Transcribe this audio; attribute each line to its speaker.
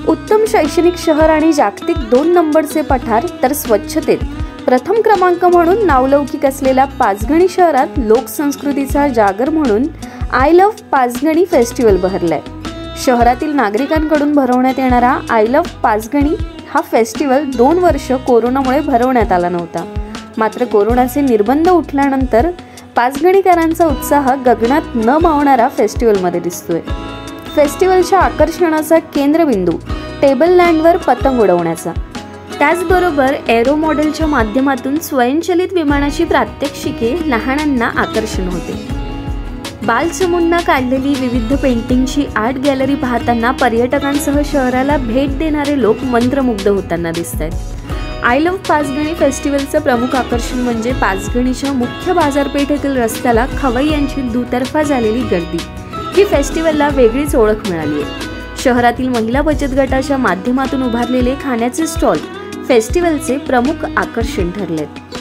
Speaker 1: उत्तम शैक्षणिक शहर आणि जागतिक 2 नंबरचे पठार तर स्वच्छतेत प्रथम क्रमांक म्हणून नावलौकिक असलेल्या पाचगणी शहरात लोकसंस्कृतीचा जागर म्हणून आय लव्ह पाचगणी फेस्टिवल भरलाय। शहरातील नागरिकांकडून भरवण्यात येणारा आय लव्ह पाचगणी हा फेस्टिवल 2 वर्ष कोरोनामुळे भरवण्यात आला नव्हता। मात्र कोरोनाचे निर्बंध उठल्यानंतर पाचगणीकरांचा उत्साह गगनात न मावणारा फेस्टिवलमध्ये दिसतोय। फेस्टिवलच्या आकर्षणाचा केंद्रबिंदू टेबल लँडवर पतंग उडवण्याचा, त्याचबरोबर एरो मॉडेलच्या माध्यमातून स्वयंचलित विमानाची प्रात्यक्षिके लहानांना आकर्षण होते। बालचमूंना काढलेली विविध पेंटिंगची आर्ट गॅलरी पाहताना पर्यटकांसह शहराला भेट देणारे लोक मंत्रमुग्ध होताना दिसतात। आय लव्ह पाचगणी फेस्टिवलचं प्रमुख आकर्षण म्हणजे पाचगणीच्या मुख्य बाजारपेठेतील रस्त्याला खवय्यांची दुतर्फा झालेली गर्दी। ही फेस्टिवलला वेगळीच ओळख मिळाली आहे। शहरातील महिला बचत गटाच्या माध्यमातून उभारलेले खाण्याचे स्टॉल फेस्टिवलचे प्रमुख आकर्षण ठरलेत।